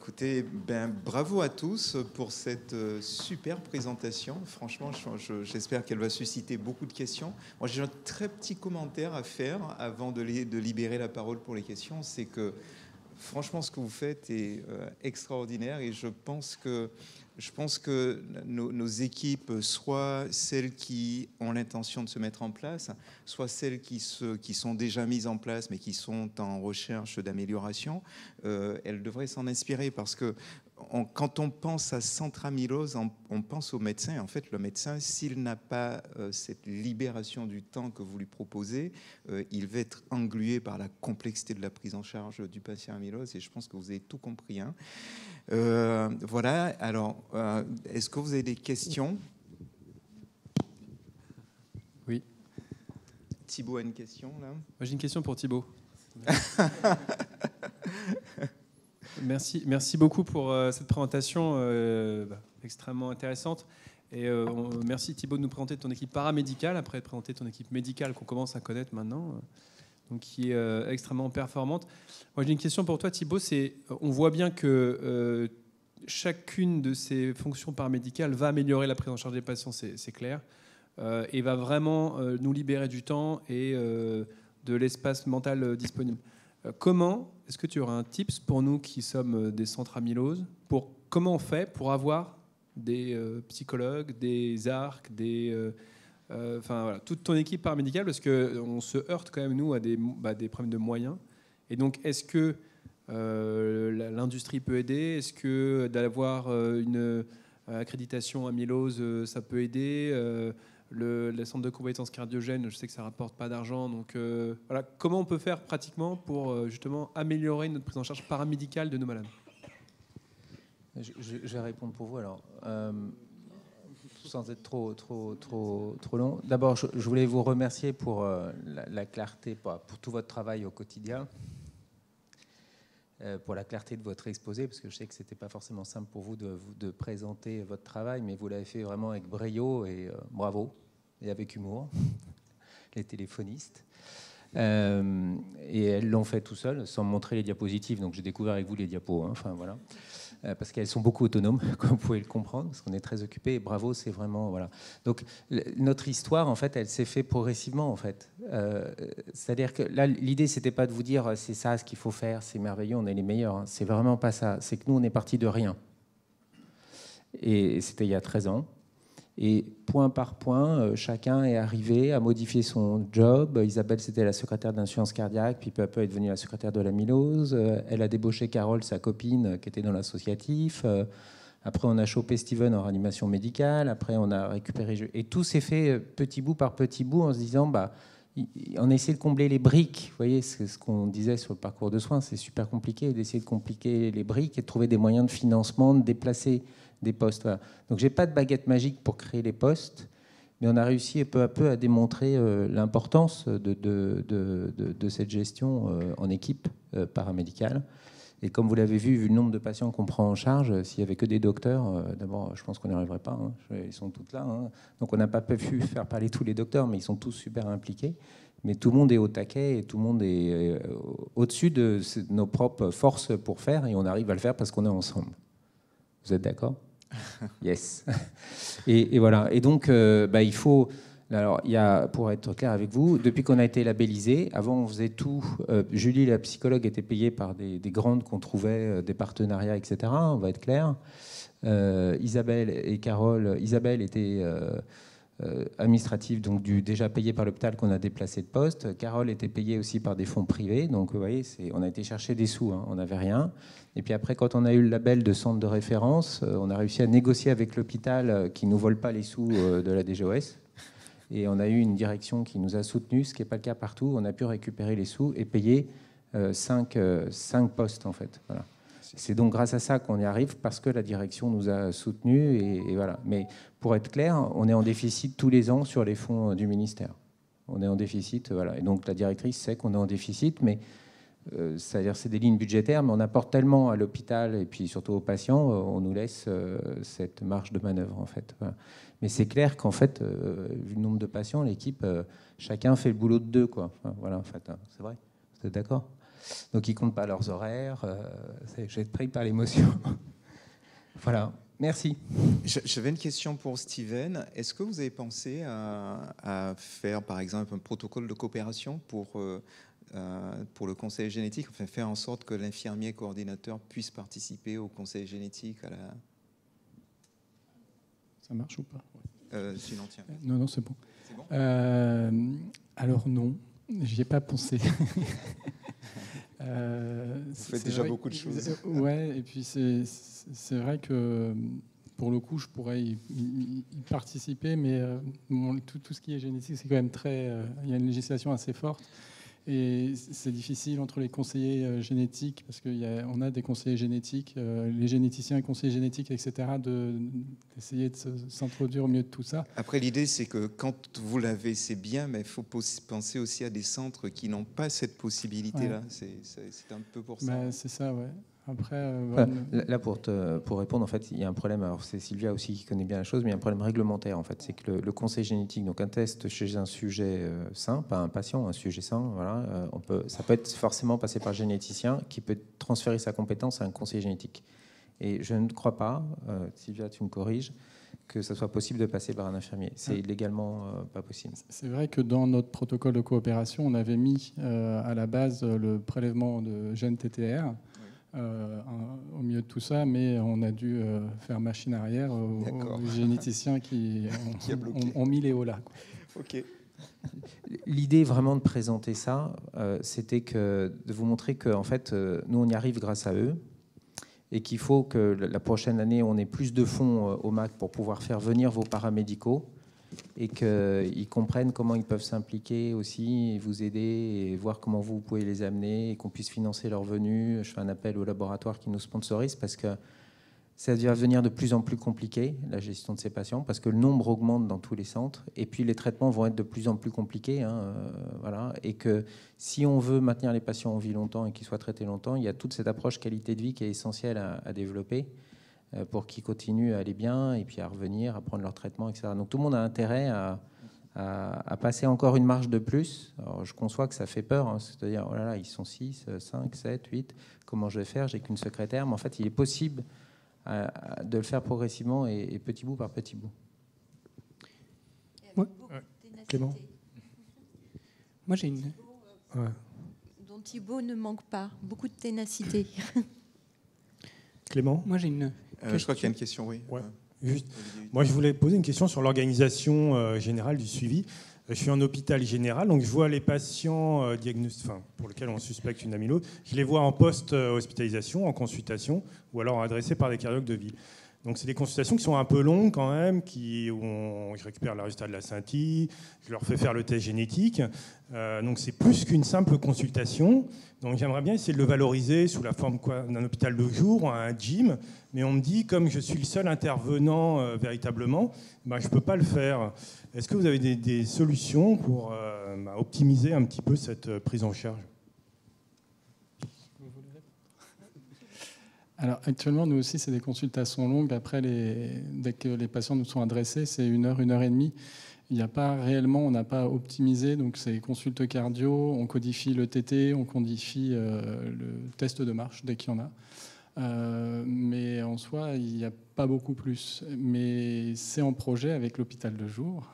Écoutez, ben, bravo à tous pour cette super présentation. Franchement, j'espère qu'elle va susciter beaucoup de questions. Moi, j'ai un très petit commentaire à faire avant de libérer la parole pour les questions. C'est que, franchement, ce que vous faites est extraordinaire et je pense que nos équipes, soit celles qui ont l'intention de se mettre en place, soit celles qui sont déjà mises en place mais qui sont en recherche d'amélioration, elles devraient s'en inspirer parce que quand on pense à centre amylose, on pense au médecin. En fait, le médecin, s'il n'a pas cette libération du temps que vous lui proposez, il va être englué par la complexité de la prise en charge du patient amylose. Et je pense que vous avez tout compris. Hein. Voilà. Alors, est-ce que vous avez des questions? Oui. Thibaut a une question, là. Moi, j'ai une question pour Thibaut. Merci beaucoup pour cette présentation extrêmement intéressante. Et merci Thibaut de nous présenter ton équipe paramédicale, après de présenter ton équipe médicale qu'on commence à connaître maintenant, donc qui est extrêmement performante. Moi, j'ai une question pour toi, Thibaut. On voit bien que chacune de ces fonctions paramédicales va améliorer la prise en charge des patients, c'est clair, et va vraiment nous libérer du temps et de l'espace mental disponible. Comment est-ce que tu auras un tips pour nous qui sommes des centres amylose pour comment on fait pour avoir des psychologues, des ARC, enfin voilà, toute ton équipe paramédicale, parce qu'on se heurte quand même nous à des problèmes de moyens. Et donc est-ce que l'industrie peut aider? Est-ce que d'avoir une accréditation amylose ça peut aider? Le centre de compétences cardiogènes, je sais que ça ne rapporte pas d'argent. Donc voilà, comment on peut faire pratiquement pour justement améliorer notre prise en charge paramédicale de nos malades? Je vais répondre pour vous alors, sans être trop long. D'abord, je voulais vous remercier pour la clarté, pour tout votre travail au quotidien, pour la clarté de votre exposé, parce que je sais que ce n'était pas forcément simple pour vous de présenter votre travail, mais vous l'avez fait vraiment avec brio et bravo, et avec humour, les téléphonistes. Et elles l'ont fait tout seules, sans montrer les diapositives, donc j'ai découvert avec vous les diapos, hein, enfin voilà. Parce qu'elles sont beaucoup autonomes, comme vous pouvez le comprendre, parce qu'on est très occupés. Et bravo, c'est vraiment voilà. Donc notre histoire, en fait, elle s'est faite progressivement, en fait. C'est-à-dire que là, l'idée, c'était pas de vous dire c'est ça ce qu'il faut faire, c'est merveilleux, on est les meilleurs. Hein. C'est vraiment pas ça. C'est que nous, on est parti de rien. Et c'était il y a 13 ans. Et point par point, chacun est arrivé à modifier son job. Isabelle, c'était la secrétaire d'insuffisance cardiaque, puis peu à peu, elle est devenue la secrétaire de l'amylose. Elle a débauché Carole, sa copine, qui était dans l'associatif. Après, on a chopé Steven en réanimation médicale. Après, on a récupéré... Et tout s'est fait petit bout par petit bout en se disant, on essaie de combler les briques. Vous voyez, c'est ce qu'on disait sur le parcours de soins. C'est super compliqué d'essayer de compliquer les briques et de trouver des moyens de financement, de déplacer des postes. Voilà. Donc, je n'ai pas de baguette magique pour créer les postes, mais on a réussi peu à peu à démontrer l'importance de cette gestion en équipe paramédicale. Et comme vous l'avez vu le nombre de patients qu'on prend en charge, s'il n'y avait que des docteurs, d'abord, je pense qu'on n'y arriverait pas. Hein. Ils sont tous là. Hein. Donc, on n'a pas pu faire parler tous les docteurs, mais ils sont tous super impliqués. Mais tout le monde est au taquet et tout le monde est au-dessus de nos propres forces pour faire. Et on arrive à le faire parce qu'on est ensemble. Vous êtes d'accord? Yes. Et voilà. Et donc, il faut... Alors, pour être clair avec vous, depuis qu'on a été labellisé, avant on faisait tout. Julie, la psychologue, était payée par des grandes qu'on trouvait, des partenariats, etc. On va être clair. Isabelle et Carole. Isabelle était administrative, donc déjà payée par l'hôpital qu'on a déplacé de poste. Carole était payée aussi par des fonds privés. Donc, vous voyez, on a été chercher des sous. Hein, on n'avait rien. Et puis après, quand on a eu le label de centre de référence, on a réussi à négocier avec l'hôpital qui ne nous vole pas les sous de la DGOS. Et on a eu une direction qui nous a soutenus, ce qui n'est pas le cas partout. On a pu récupérer les sous et payer 5 postes, en fait. Voilà. C'est donc grâce à ça qu'on y arrive, parce que la direction nous a soutenus. Et voilà. Mais pour être clair, on est en déficit tous les ans sur les fonds du ministère. On est en déficit, voilà. Et donc la directrice sait qu'on est en déficit, mais c'est-à-dire c'est des lignes budgétaires, mais on apporte tellement à l'hôpital et puis surtout aux patients, on nous laisse cette marge de manœuvre, en fait. Voilà. Mais c'est clair qu'en fait, vu le nombre de patients, l'équipe, chacun fait le boulot de deux, quoi. Enfin, voilà, en fait, hein, c'est vrai. Vous êtes d'accord? Donc ils ne comptent pas leurs horaires. Je vais être pris par l'émotion. Voilà, merci. J'avais une question pour Steven. Est-ce que vous avez pensé à faire, par exemple, un protocole de coopération pour le conseil génétique, enfin faire en sorte que l'infirmier coordinateur puisse participer au conseil génétique à la... Ça marche ou pas? Sinon, tiens. Non, c'est bon. C'est bon. Alors non, j'y ai pas pensé. Vous faites déjà beaucoup de choses. Ouais, et puis c'est vrai que pour le coup, je pourrais y participer, mais tout ce qui est génétique, c'est quand même il y a une législation assez forte. Et c'est difficile entre les conseillers génétiques, parce qu'on a des conseillers génétiques, les généticiens et conseillers génétiques, etc., d'essayer de s'introduire au milieu de tout ça. Après, l'idée, c'est que quand vous l'avez, c'est bien, mais il faut penser aussi à des centres qui n'ont pas cette possibilité-là. Ouais. C'est un peu pour ça. C'est ça, ouais. Après, là, pour répondre, en fait, il y a un problème. Alors, c'est Sylvia aussi qui connaît bien la chose, mais il y a un problème réglementaire. En fait, c'est que le conseil génétique, donc un test chez un sujet sain, pas un patient, un sujet sain, voilà, ça peut être forcément passé par le généticien qui peut transférer sa compétence à un conseiller génétique. Et je ne crois pas, Sylvia, tu me corriges, que ça soit possible de passer par un infirmier. C'est légalement pas possible. C'est vrai que dans notre protocole de coopération, on avait mis à la base le prélèvement de gènes TTR. Au milieu de tout ça, mais on a dû faire machine arrière aux généticiens qui ont mis les hauts là. Ok. L'idée vraiment de présenter ça, c'était de vous montrer que en fait, nous on y arrive grâce à eux et qu'il faut que la prochaine année on ait plus de fonds au MAC pour pouvoir faire venir vos paramédicaux et qu'ils comprennent comment ils peuvent s'impliquer aussi et vous aider et voir comment vous pouvez les amener et qu'on puisse financer leur venue. Je fais un appel aux laboratoires qui nous sponsorisent parce que ça va devenir de plus en plus compliqué, la gestion de ces patients, parce que le nombre augmente dans tous les centres et puis les traitements vont être de plus en plus compliqués. Voilà, et que si on veut maintenir les patients en vie longtemps et qu'ils soient traités longtemps, il y a toute cette approche qualité de vie qui est essentielle à développer pour qu'ils continuent à aller bien et puis à revenir, à prendre leur traitement, etc. Donc tout le monde a intérêt à passer encore une marge de plus. Alors, je conçois que ça fait peur, c'est-à-dire, oh là là, ils sont 6, 5, 7, 8, comment je vais faire? J'ai qu'une secrétaire. Mais en fait, il est possible de le faire progressivement et petit bout par petit bout. Ouais. Clément. Moi, j'ai une... dont Thibaut ne manque pas. Beaucoup de ténacité. Clément. Moi, j'ai une... je crois qu'il y a une question, oui. Ouais. Juste. Moi, je voulais poser une question sur l'organisation générale du suivi. Je suis en hôpital général, donc je vois les patients pour lesquels on suspecte une amylose. Je les vois en post-hospitalisation, en consultation, ou alors adressés par des cardiologues de ville. Donc, c'est des consultations qui sont un peu longues quand même, où je récupère le résultat de la scintille, je leur fais faire le test génétique. Donc, c'est plus qu'une simple consultation. Donc, j'aimerais bien essayer de le valoriser sous la forme d'un hôpital de jour, un gym. Mais on me dit, comme je suis le seul intervenant véritablement, je ne peux pas le faire. Est-ce que vous avez des solutions pour optimiser un petit peu cette prise en charge ? Alors actuellement, nous aussi, c'est des consultations longues. Après, dès que les patients nous sont adressés, c'est 1 heure, 1 heure et demie. Il n'y a pas réellement, on n'a pas optimisé. Donc c'est consulte cardio, on codifie le TT, on codifie le test de marche dès qu'il y en a. Mais en soi, il n'y a pas beaucoup plus. Mais c'est en projet avec l'hôpital de jour.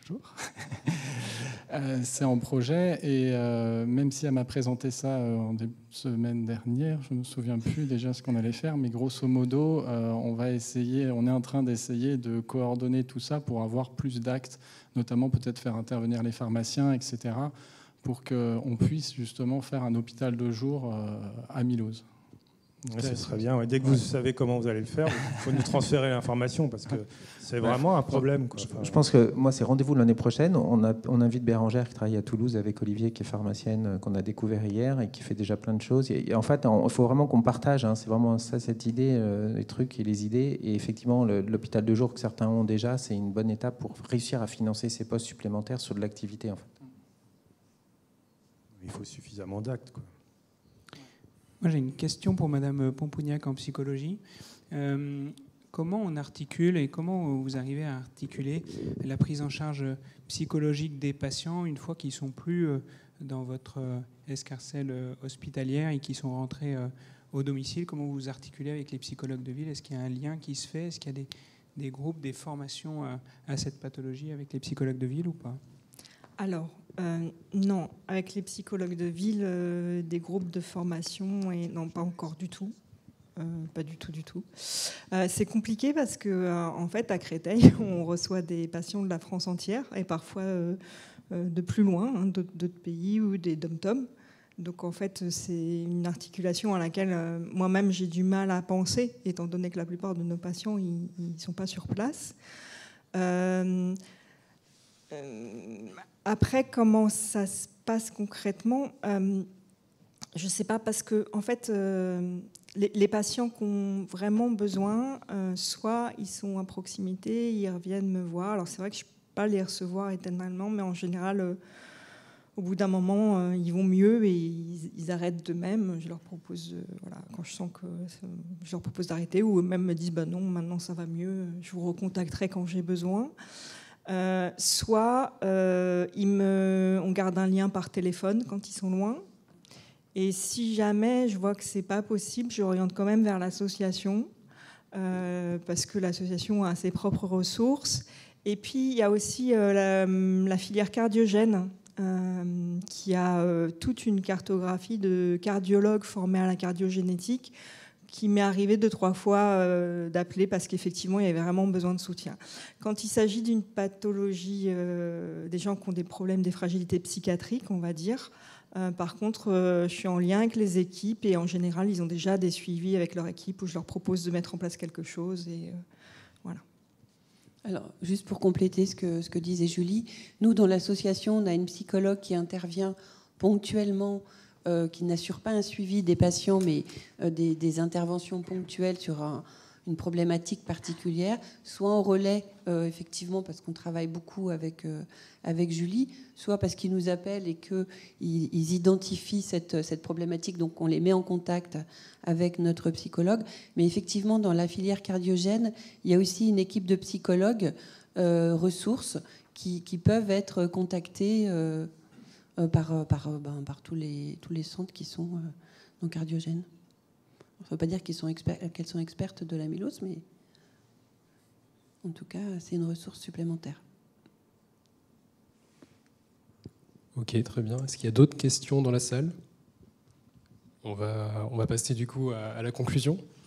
C'est en projet et même si elle m'a présenté ça en semaine dernière, je ne me souviens plus déjà ce qu'on allait faire, mais grosso modo, on est en train d'essayer de coordonner tout ça pour avoir plus d'actes, notamment peut-être faire intervenir les pharmaciens, etc., pour qu'on puisse justement faire un hôpital de jour amylose. Ouais, ce serait bien. Ouais. Dès que vous savez comment vous allez le faire, il faut nous transférer l'information parce que c'est vraiment un problème. Quoi. Je pense que moi, c'est rendez-vous l'année prochaine. On invite Bérangère qui travaille à Toulouse avec Olivier qui est pharmacienne, qu'on a découvert hier et qui fait déjà plein de choses. Et en fait, il faut vraiment qu'on partage. C'est vraiment ça, cette idée, les trucs et les idées. Et effectivement, l'hôpital de jour que certains ont déjà, c'est une bonne étape pour réussir à financer ces postes supplémentaires sur de l'activité. En fait. Il faut suffisamment d'actes, quoi. Moi, j'ai une question pour Madame Pompougnac en psychologie. Comment on articule et comment vous arrivez à articuler la prise en charge psychologique des patients une fois qu'ils sont plus dans votre escarcelle hospitalière et qui sont rentrés au domicile. Comment vous articulez avec les psychologues de ville? Est-ce qu'il y a un lien qui se fait? Est-ce qu'il y a des groupes, des formations à cette pathologie avec les psychologues de ville ou pas? Alors, non, avec les psychologues de ville, des groupes de formation, et non, pas encore du tout. Pas du tout. C'est compliqué parce que, en fait, à Créteil, on reçoit des patients de la France entière et parfois de plus loin, hein, d'autres pays ou des dom-toms. Donc, en fait, c'est une articulation à laquelle moi-même j'ai du mal à penser, étant donné que la plupart de nos patients, ils ne sont pas sur place. Après, comment ça se passe concrètement, je ne sais pas, parce que en fait, les patients qui ont vraiment besoin, soit ils sont à proximité, ils reviennent me voir. Alors c'est vrai que je ne peux pas les recevoir éternellement, mais en général, au bout d'un moment, ils vont mieux et ils arrêtent d'eux-mêmes. Je leur propose, quand je sens que je leur propose d'arrêter, ou eux-mêmes me disent non, maintenant ça va mieux, je vous recontacterai quand j'ai besoin. Soit on garde un lien par téléphone quand ils sont loin. Et si jamais je vois que c'est pas possible, j'oriente quand même vers l'association, parce que l'association a ses propres ressources. Et puis il y a aussi la filière cardiogène, qui a toute une cartographie de cardiologues formés à la cardiogénétique, qui m'est arrivé 2-3 fois d'appeler parce qu'effectivement, il y avait vraiment besoin de soutien. Quand il s'agit d'une pathologie, des gens qui ont des problèmes, des fragilités psychiatriques, on va dire, par contre, je suis en lien avec les équipes et en général, ils ont déjà des suivis avec leur équipe où je leur propose de mettre en place quelque chose. Et voilà. Alors, juste pour compléter ce que disait Julie, nous, dans l'association, on a une psychologue qui intervient ponctuellement, qui n'assure pas un suivi des patients, mais des interventions ponctuelles sur une problématique particulière, soit en relais, effectivement, parce qu'on travaille beaucoup avec Julie, soit parce qu'ils nous appellent et qu'ils identifient cette problématique, donc on les met en contact avec notre psychologue. Mais effectivement, dans la filière cardiogène, il y a aussi une équipe de psychologues ressources qui peuvent être contactés par tous les centres qui sont non cardiogènes. Ça ne veut pas dire qu'elles sont expertes de l'amylose, mais en tout cas, c'est une ressource supplémentaire. Ok, très bien. Est-ce qu'il y a d'autres questions dans la salle ? On va passer du coup à la conclusion.